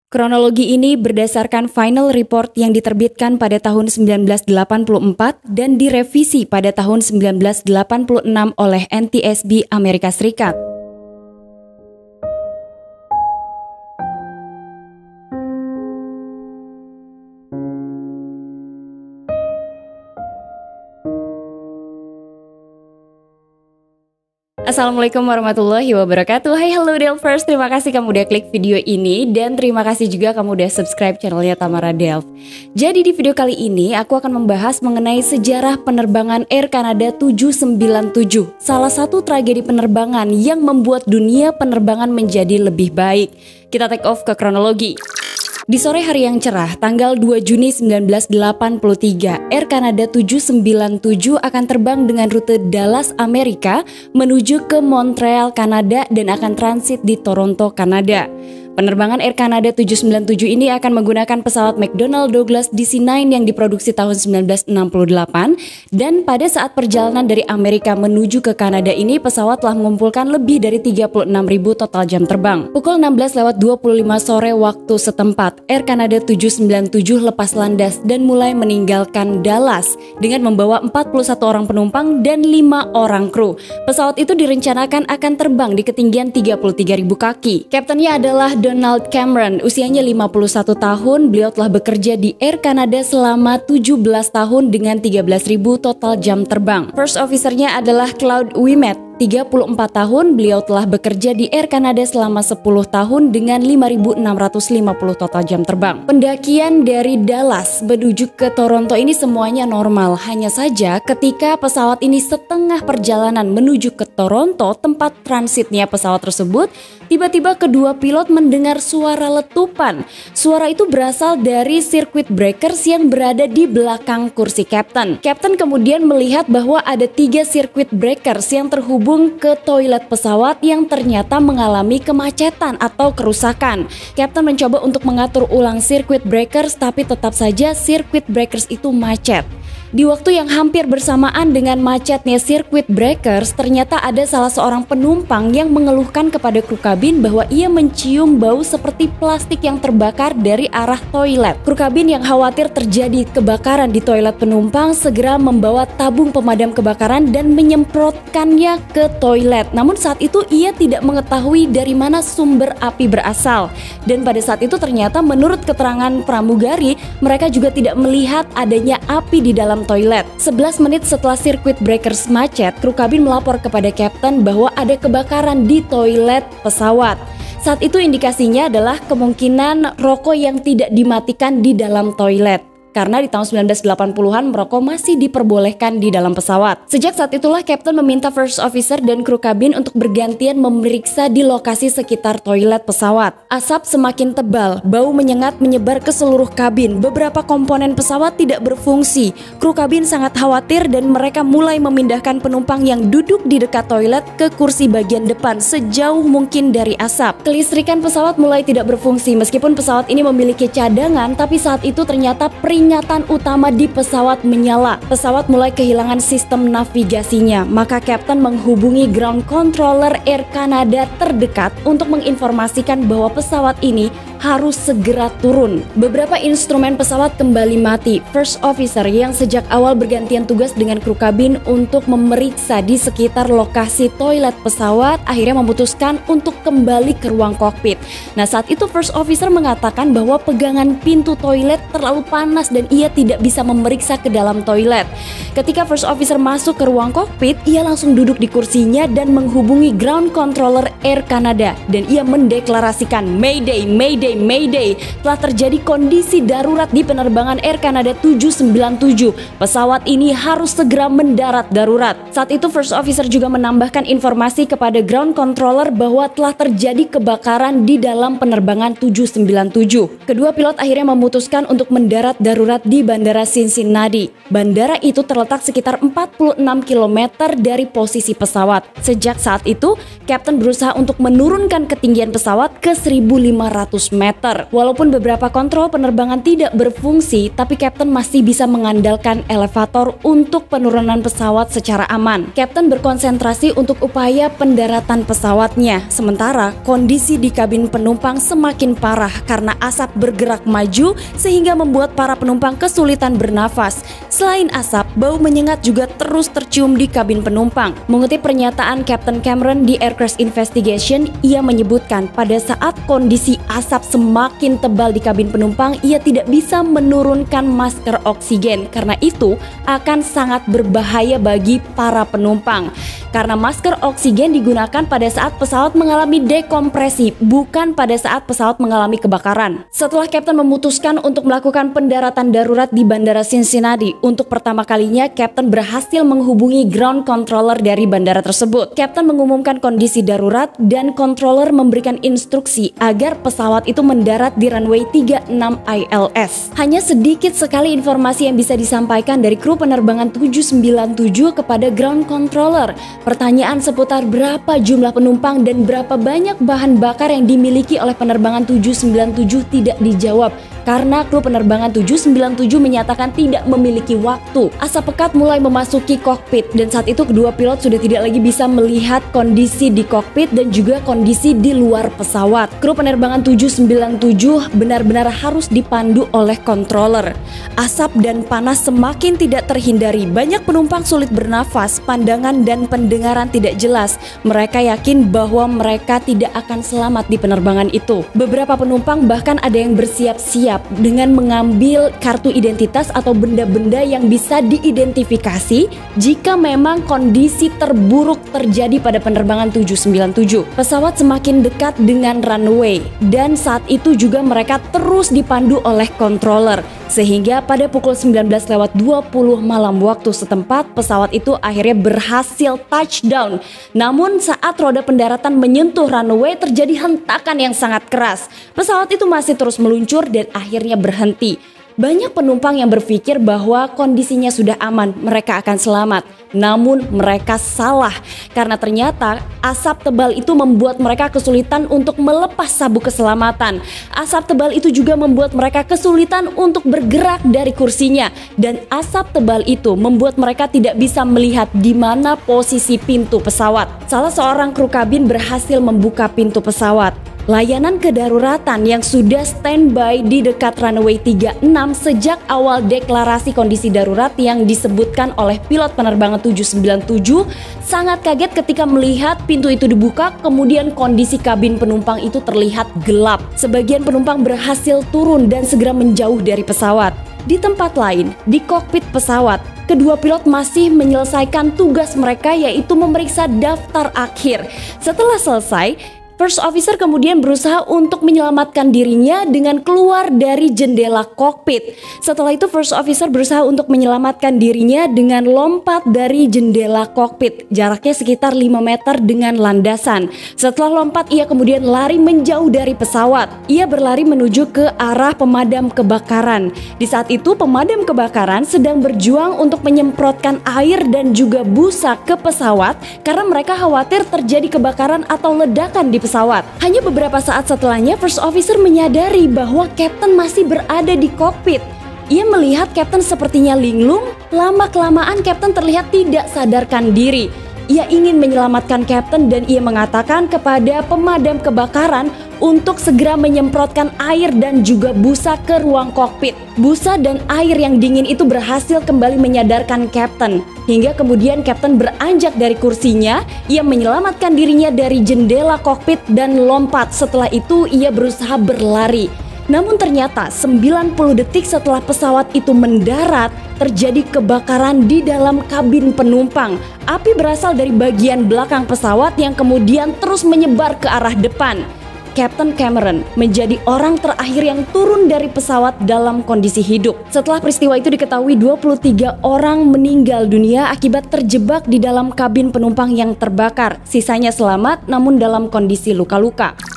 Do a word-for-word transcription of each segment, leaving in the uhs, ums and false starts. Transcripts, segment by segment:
Kronologi ini berdasarkan final report yang diterbitkan pada tahun sembilan belas delapan puluh empat dan direvisi pada tahun sembilan belas delapan puluh enam oleh N T S B Amerika Serikat. Assalamualaikum warahmatullahi wabarakatuh. Hai hello Delvers, terima kasih kamu udah klik video ini dan terima kasih juga kamu udah subscribe channelnya Tamara Delv. Jadi di video kali ini aku akan membahas mengenai sejarah penerbangan Air Canada tujuh sembilan tujuh, salah satu tragedi penerbangan yang membuat dunia penerbangan menjadi lebih baik. Kita take off ke kronologi. Di sore hari yang cerah, tanggal dua Juni sembilan belas delapan puluh tiga, Air Canada tujuh sembilan tujuh akan terbang dengan rute Dallas, Amerika menuju ke Montreal, Kanada dan akan transit di Toronto, Kanada. Penerbangan Air Canada tujuh sembilan tujuh ini akan menggunakan pesawat McDonnell Douglas D C sembilan yang diproduksi tahun sembilan belas enam puluh delapan, dan pada saat perjalanan dari Amerika menuju ke Kanada ini pesawat telah mengumpulkan lebih dari tiga puluh enam ribu total jam terbang. Pukul enam belas lewat dua puluh lima sore waktu setempat, Air Canada tujuh sembilan tujuh lepas landas dan mulai meninggalkan Dallas dengan membawa empat puluh satu orang penumpang dan lima orang kru. Pesawat itu direncanakan akan terbang di ketinggian tiga puluh tiga ribu kaki. Kaptennya adalah Donald Cameron, usianya lima puluh satu tahun. Beliau telah bekerja di Air Canada selama tujuh belas tahun dengan tiga belas ribu total jam terbang. First officer-nya adalah Claude Ouimet, tiga puluh empat tahun. Beliau telah bekerja di Air Canada selama sepuluh tahun dengan lima ribu enam ratus lima puluh total jam terbang. Pendakian dari Dallas menuju ke Toronto ini semuanya normal. Hanya saja ketika pesawat ini setengah perjalanan menuju ke Toronto, tempat transitnya pesawat tersebut, tiba-tiba kedua pilot mendengar suara letupan. Suara itu berasal dari circuit breakers yang berada di belakang kursi kapten. Kapten kemudian melihat bahwa ada tiga circuit breakers yang terhubung ke toilet pesawat yang ternyata mengalami kemacetan atau kerusakan. Kapten mencoba untuk mengatur ulang circuit breakers, tapi tetap saja circuit breakers itu macet. Di waktu yang hampir bersamaan dengan macetnya circuit breakers, ternyata ada salah seorang penumpang yang mengeluhkan kepada kru kabin bahwa ia mencium bau seperti plastik yang terbakar dari arah toilet. Kru kabin yang khawatir terjadi kebakaran di toilet penumpang segera membawa tabung pemadam kebakaran dan menyemprotkannya ke toilet. Namun saat itu ia tidak mengetahui dari mana sumber api berasal. Dan pada saat itu ternyata menurut keterangan pramugari, mereka juga tidak melihat adanya api di dalam toilet. sebelas menit setelah circuit breakers macet, kru kabin melapor kepada kapten bahwa ada kebakaran di toilet pesawat. Saat itu indikasinya adalah kemungkinan rokok yang tidak dimatikan di dalam toilet. Karena di tahun sembilan belas delapan puluhan merokok masih diperbolehkan di dalam pesawat. Sejak saat itulah kapten meminta first officer dan kru kabin untuk bergantian memeriksa di lokasi sekitar toilet pesawat. Asap semakin tebal, bau menyengat menyebar ke seluruh kabin. Beberapa komponen pesawat tidak berfungsi. Kru kabin sangat khawatir dan mereka mulai memindahkan penumpang yang duduk di dekat toilet ke kursi bagian depan sejauh mungkin dari asap. Kelistrikan pesawat mulai tidak berfungsi. Meskipun pesawat ini memiliki cadangan, tapi saat itu ternyata peringatan Peringatan utama di pesawat menyala. Pesawat mulai kehilangan sistem navigasinya. Maka kapten menghubungi ground controller Air Canada terdekat untuk menginformasikan bahwa pesawat ini harus segera turun. Beberapa instrumen pesawat kembali mati. First officer yang sejak awal bergantian tugas dengan kru kabin untuk memeriksa di sekitar lokasi toilet pesawat akhirnya memutuskan untuk kembali ke ruang kokpit. Nah, saat itu first officer mengatakan bahwa pegangan pintu toilet terlalu panas dan ia tidak bisa memeriksa ke dalam toilet. Ketika first officer masuk ke ruang kokpit, ia langsung duduk di kursinya dan menghubungi ground controller Air Canada dan ia mendeklarasikan Mayday, Mayday, Mayday. Telah terjadi kondisi darurat di penerbangan Air Canada tujuh sembilan tujuh. Pesawat ini harus segera mendarat darurat. Saat itu first officer juga menambahkan informasi kepada ground controller bahwa telah terjadi kebakaran di dalam penerbangan tujuh sembilan tujuh. Kedua pilot akhirnya memutuskan untuk mendarat darurat di Bandara Cincinnati. Bandara itu terletak sekitar empat puluh enam kilometer dari posisi pesawat. Sejak saat itu, kapten berusaha untuk menurunkan ketinggian pesawat ke seribu lima ratus meter. Walaupun beberapa kontrol penerbangan tidak berfungsi, tapi Kapten masih bisa mengandalkan elevator untuk penurunan pesawat secara aman. Kapten berkonsentrasi untuk upaya pendaratan pesawatnya, sementara kondisi di kabin penumpang semakin parah karena asap bergerak maju sehingga membuat para penumpang kesulitan bernafas. Selain asap, bau menyengat juga terus tercium di kabin penumpang. Mengutip pernyataan Kapten Cameron di Air Crash Investigation, ia menyebutkan pada saat kondisi asap semakin tebal di kabin penumpang, ia tidak bisa menurunkan masker oksigen. Karena itu akan sangat berbahaya bagi para penumpang. Karena masker oksigen digunakan pada saat pesawat mengalami dekompresi, bukan pada saat pesawat mengalami kebakaran. Setelah Kapten memutuskan untuk melakukan pendaratan darurat di Bandara Cincinnati, untuk pertama kalinya Kapten berhasil menghubungi ground controller dari bandara tersebut. Kapten mengumumkan kondisi darurat dan controller memberikan instruksi agar pesawat itu mendarat di runway tiga puluh enam I L S. Hanya sedikit sekali informasi yang bisa disampaikan dari kru penerbangan tujuh sembilan tujuh kepada ground controller. Pertanyaan seputar berapa jumlah penumpang dan berapa banyak bahan bakar yang dimiliki oleh penerbangan tujuh sembilan tujuh tidak dijawab karena kru penerbangan tujuh sembilan tujuh menyatakan tidak memiliki waktu. Asap pekat mulai memasuki kokpit dan saat itu kedua pilot sudah tidak lagi bisa melihat kondisi di kokpit dan juga kondisi di luar pesawat. Kru penerbangan tujuh sembilan tujuh benar-benar harus dipandu oleh controller. Asap dan panas semakin tidak terhindari. Banyak penumpang sulit bernafas, pandangan dan pendengaran tidak jelas. Mereka yakin bahwa mereka tidak akan selamat di penerbangan itu. Beberapa penumpang bahkan ada yang bersiap-siap dengan mengambil kartu identitas atau benda-benda yang bisa diidentifikasi jika memang kondisi terburuk terjadi pada penerbangan tujuh sembilan tujuh. Pesawat semakin dekat dengan runway dan saat itu juga mereka terus dipandu oleh controller sehingga pada pukul sembilan belas lewat dua puluh malam waktu setempat pesawat itu akhirnya berhasil touchdown. Namun saat roda pendaratan menyentuh runway terjadi hentakan yang sangat keras. Pesawat itu masih terus meluncur dan akhirnya berhenti. Banyak penumpang yang berpikir bahwa kondisinya sudah aman, mereka akan selamat. Namun mereka salah karena ternyata asap tebal itu membuat mereka kesulitan untuk melepas sabuk keselamatan. Asap tebal itu juga membuat mereka kesulitan untuk bergerak dari kursinya dan asap tebal itu membuat mereka tidak bisa melihat di mana posisi pintu pesawat. Salah seorang kru kabin berhasil membuka pintu pesawat. Layanan kedaruratan yang sudah standby di dekat runway tiga puluh enam sejak awal deklarasi kondisi darurat yang disebutkan oleh pilot penerbangan tujuh sembilan tujuh sangat kaget ketika melihat pintu itu dibuka, kemudian kondisi kabin penumpang itu terlihat gelap. Sebagian penumpang berhasil turun dan segera menjauh dari pesawat. Di tempat lain, di kokpit pesawat, kedua pilot masih menyelesaikan tugas mereka yaitu memeriksa daftar akhir. Setelah selesai, First Officer kemudian berusaha untuk menyelamatkan dirinya dengan keluar dari jendela kokpit. Setelah itu First Officer berusaha untuk menyelamatkan dirinya dengan lompat dari jendela kokpit. Jaraknya sekitar lima meter dengan landasan. Setelah lompat ia kemudian lari menjauh dari pesawat. Ia berlari menuju ke arah pemadam kebakaran. Di saat itu pemadam kebakaran sedang berjuang untuk menyemprotkan air dan juga busa ke pesawat karena mereka khawatir terjadi kebakaran atau ledakan di pesawat. Hanya beberapa saat setelahnya First Officer menyadari bahwa Kapten masih berada di kokpit. Ia melihat Kapten sepertinya linglung. Lama-kelamaan Kapten terlihat tidak sadarkan diri. Ia ingin menyelamatkan Kapten dan ia mengatakan kepada pemadam kebakaran untuk segera menyemprotkan air dan juga busa ke ruang kokpit. Busa dan air yang dingin itu berhasil kembali menyadarkan Kapten. Hingga kemudian Kapten beranjak dari kursinya, ia menyelamatkan dirinya dari jendela kokpit dan lompat. Setelah itu ia berusaha berlari. Namun ternyata sembilan puluh detik setelah pesawat itu mendarat, terjadi kebakaran di dalam kabin penumpang. Api berasal dari bagian belakang pesawat yang kemudian terus menyebar ke arah depan. Kapten Cameron menjadi orang terakhir yang turun dari pesawat dalam kondisi hidup. Setelah peristiwa itu diketahui dua puluh tiga orang meninggal dunia akibat terjebak di dalam kabin penumpang yang terbakar. Sisanya selamat namun dalam kondisi luka-luka.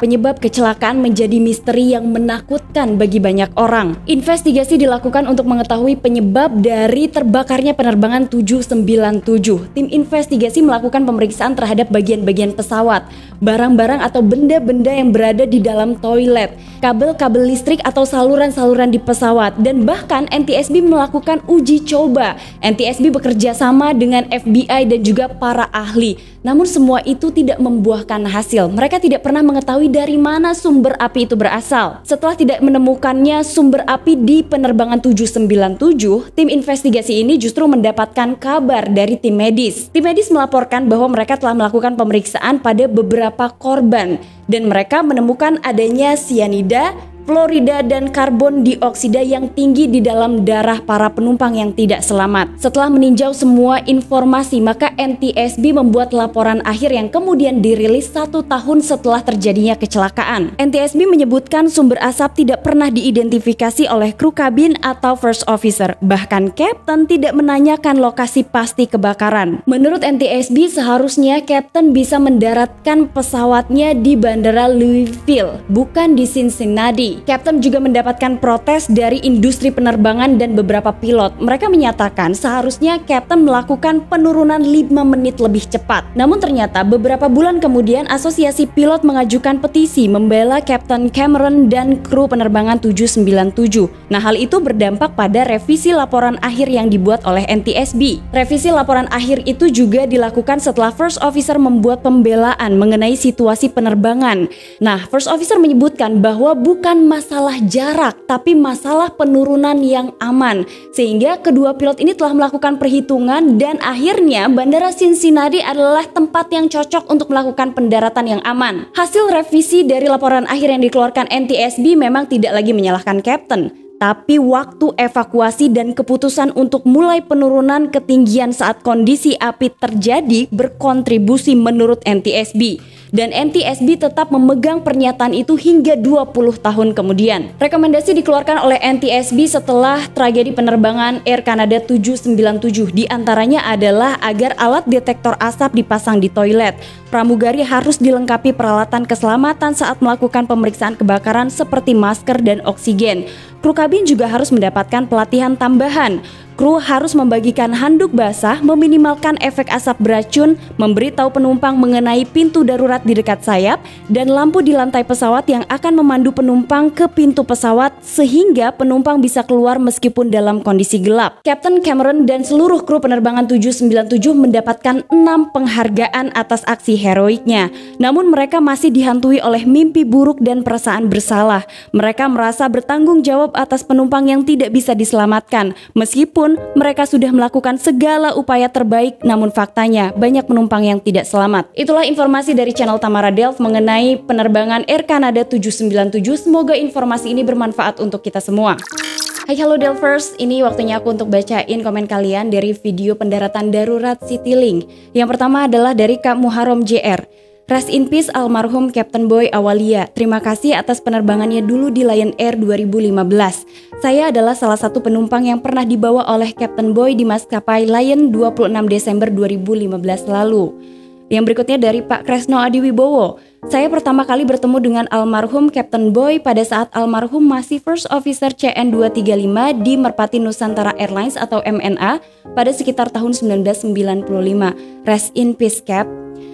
Penyebab kecelakaan menjadi misteri yang menakutkan bagi banyak orang. Investigasi dilakukan untuk mengetahui penyebab dari terbakarnya penerbangan tujuh sembilan tujuh. Tim investigasi melakukan pemeriksaan terhadap bagian-bagian pesawat, barang-barang atau benda-benda yang berada di dalam toilet, kabel-kabel listrik atau saluran-saluran di pesawat, dan bahkan N T S B melakukan uji coba. N T S B bekerja sama dengan F B I dan juga para ahli. Namun semua itu tidak membuahkan hasil. Mereka tidak pernah mengetahui dari mana sumber api itu berasal. Setelah tidak menemukannya sumber api di penerbangan tujuh sembilan tujuh, tim investigasi ini justru mendapatkan kabar dari tim medis. Tim medis melaporkan bahwa mereka telah melakukan pemeriksaan pada beberapa korban dan mereka menemukan adanya sianida, fluorida, dan karbon dioksida yang tinggi di dalam darah para penumpang yang tidak selamat. Setelah meninjau semua informasi, maka N T S B membuat laporan akhir yang kemudian dirilis satu tahun setelah terjadinya kecelakaan. N T S B menyebutkan sumber asap tidak pernah diidentifikasi oleh kru kabin atau first officer. Bahkan Kapten tidak menanyakan lokasi pasti kebakaran. Menurut N T S B, seharusnya Kapten bisa mendaratkan pesawatnya di Bandara Louisville, bukan di Cincinnati. Kapten juga mendapatkan protes dari industri penerbangan dan beberapa pilot. Mereka menyatakan seharusnya Kapten melakukan penurunan lima menit lebih cepat. Namun ternyata beberapa bulan kemudian Asosiasi Pilot mengajukan petisi membela Kapten Cameron dan kru penerbangan tujuh sembilan tujuh. Nah, hal itu berdampak pada revisi laporan akhir yang dibuat oleh N T S B. Revisi laporan akhir itu juga dilakukan setelah First Officer membuat pembelaan mengenai situasi penerbangan. Nah, First Officer menyebutkan bahwa bukan masalah jarak, tapi masalah penurunan yang aman. Sehingga kedua pilot ini telah melakukan perhitungan dan akhirnya Bandara Cincinnati adalah tempat yang cocok untuk melakukan pendaratan yang aman. Hasil revisi dari laporan akhir yang dikeluarkan N T S B memang tidak lagi menyalahkan Kapten, tapi waktu evakuasi dan keputusan untuk mulai penurunan ketinggian saat kondisi api terjadi berkontribusi menurut N T S B. Dan N T S B tetap memegang pernyataan itu hingga dua puluh tahun kemudian. Rekomendasi dikeluarkan oleh N T S B setelah tragedi penerbangan Air Canada tujuh sembilan tujuh. Di antaranya adalah agar alat detektor asap dipasang di toilet. Pramugari harus dilengkapi peralatan keselamatan saat melakukan pemeriksaan kebakaran seperti masker dan oksigen. Kru kabin juga harus mendapatkan pelatihan tambahan. Kru harus membagikan handuk basah, meminimalkan efek asap beracun, memberitahu penumpang mengenai pintu darurat di dekat sayap, dan lampu di lantai pesawat yang akan memandu penumpang ke pintu pesawat sehingga penumpang bisa keluar meskipun dalam kondisi gelap. Kapten Cameron dan seluruh kru penerbangan tujuh sembilan tujuh mendapatkan enam penghargaan atas aksi heroiknya. Namun mereka masih dihantui oleh mimpi buruk dan perasaan bersalah. Mereka merasa bertanggung jawab atas penumpang yang tidak bisa diselamatkan, meskipun mereka sudah melakukan segala upaya terbaik, namun faktanya banyak penumpang yang tidak selamat. Itulah informasi dari channel Tamara Delf mengenai penerbangan Air Canada tujuh sembilan tujuh. Semoga informasi ini bermanfaat untuk kita semua. Hai halo Delvers, ini waktunya aku untuk bacain komen kalian dari video pendaratan darurat Citylink. Yang pertama adalah dari Kak Muharram J R. Rest in peace almarhum Kapten Boy Awalia. Terima kasih atas penerbangannya dulu di Lion Air dua ribu lima belas. Saya adalah salah satu penumpang yang pernah dibawa oleh Kapten Boy di maskapai Lion dua puluh enam Desember dua ribu lima belas lalu. Yang berikutnya dari Pak Kresno Adiwibowo. Saya pertama kali bertemu dengan almarhum Kapten Boy pada saat almarhum masih First Officer C N dua tiga lima di Merpati Nusantara Airlines atau M N A pada sekitar tahun sembilan belas sembilan puluh lima. Rest in peace Cap.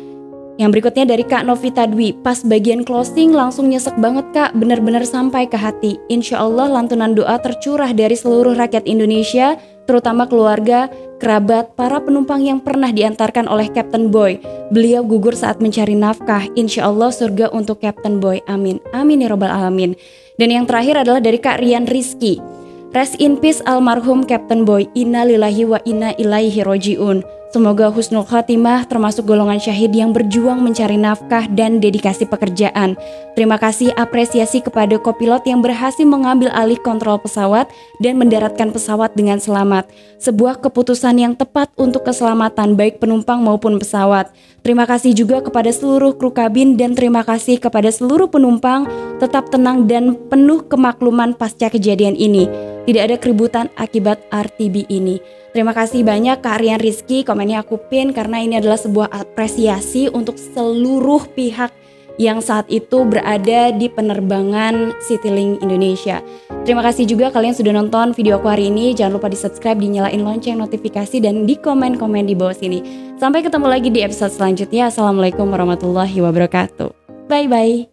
Yang berikutnya dari Kak Novita Dwi. Pas bagian closing langsung nyesek banget Kak, benar-benar sampai ke hati. Insya Allah lantunan doa tercurah dari seluruh rakyat Indonesia, terutama keluarga, kerabat, para penumpang yang pernah diantarkan oleh Kapten Boy. Beliau gugur saat mencari nafkah. Insya Allah surga untuk Kapten Boy. Amin. Amin ya robbal alamin. Dan yang terakhir adalah dari Kak Rian Rizky. Rest in peace almarhum Kapten Boy. Inna lillahi wa inna ilaihi roji'un. Semoga husnul khatimah termasuk golongan syahid yang berjuang mencari nafkah dan dedikasi pekerjaan. Terima kasih apresiasi kepada kopilot yang berhasil mengambil alih kontrol pesawat dan mendaratkan pesawat dengan selamat. Sebuah keputusan yang tepat untuk keselamatan baik penumpang maupun pesawat. Terima kasih juga kepada seluruh kru kabin dan terima kasih kepada seluruh penumpang. Tetap tenang dan penuh kemakluman pasca kejadian ini. Tidak ada keributan akibat R T B ini. Terima kasih banyak Kak Rian Rizky, komennya aku pin karena ini adalah sebuah apresiasi untuk seluruh pihak yang saat itu berada di penerbangan Citylink Indonesia. Terima kasih juga kalian sudah nonton video aku hari ini. Jangan lupa di subscribe, dinyalain lonceng notifikasi, dan di komen-komen di bawah sini. Sampai ketemu lagi di episode selanjutnya. Assalamualaikum warahmatullahi wabarakatuh. Bye-bye.